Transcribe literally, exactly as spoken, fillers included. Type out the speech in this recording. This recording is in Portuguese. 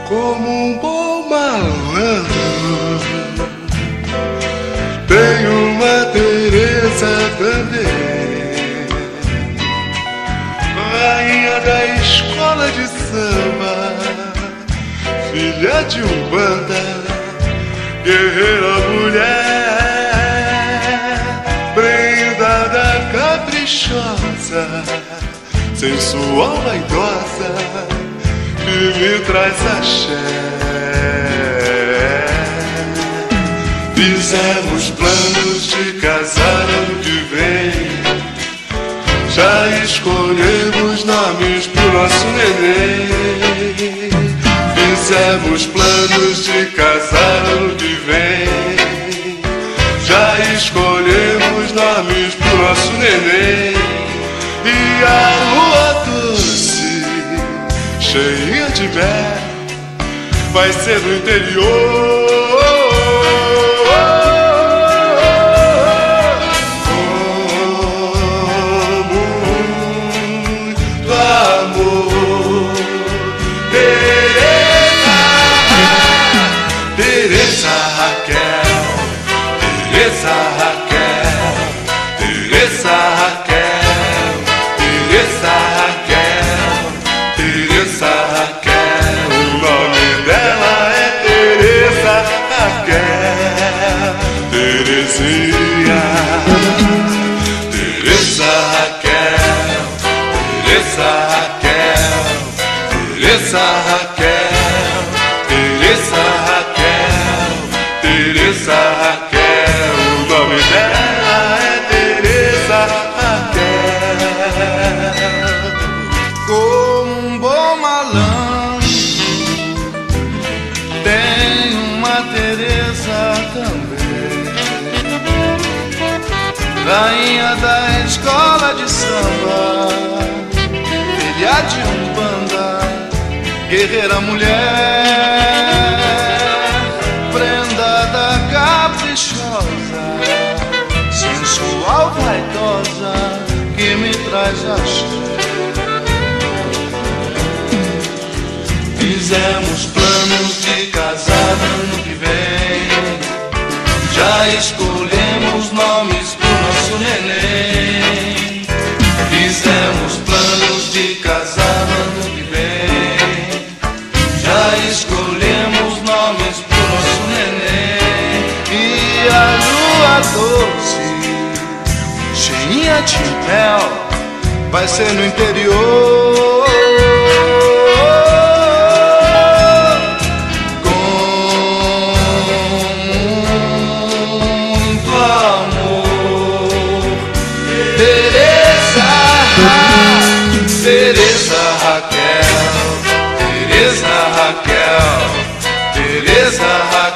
como um bom malandro. Tem uma Teresa também, rainha da escola de samba, filha de Umbanda, guerreira mulher, prendada caprichosa, sensual vaidosa, que me traz axé. Fizemos planos de casar ano que vem, já escolhemos nomes pro nosso neném. Fizemos planos de casar ano que vem, já escolhemos nomes pro nosso neném. E a lua doce, cheia de mel, vai ser no interior. Teresa Raquel, Teresa Raquel, Teresa Raquel, Teresa Raquel, Teresa Raquel. O nome dela é Teresa Raquel, Terezinha. Teresa Raquel, Teresa Raquel, Teresa Raquel, Teresa Raquel, Teresa Raquel. O nome dela é Teresa Raquel. Como um bom malandro, tem uma Teresa também, rainha da escola de samba, filha de Umbanda, guerreira mulher, prendada caprichosa, sensual vaidosa, que me traz axé. Fizemos planos de casar ano que vem, já escolhemos nomes pro nosso neném. Fizemos planos de casar ano que vem, já escolhemos nomes pro nosso neném. E a lua doce, cheinha de mel, vai ser no interior. Teresa Raquel, Teresa Raquel, Teresa Raquel.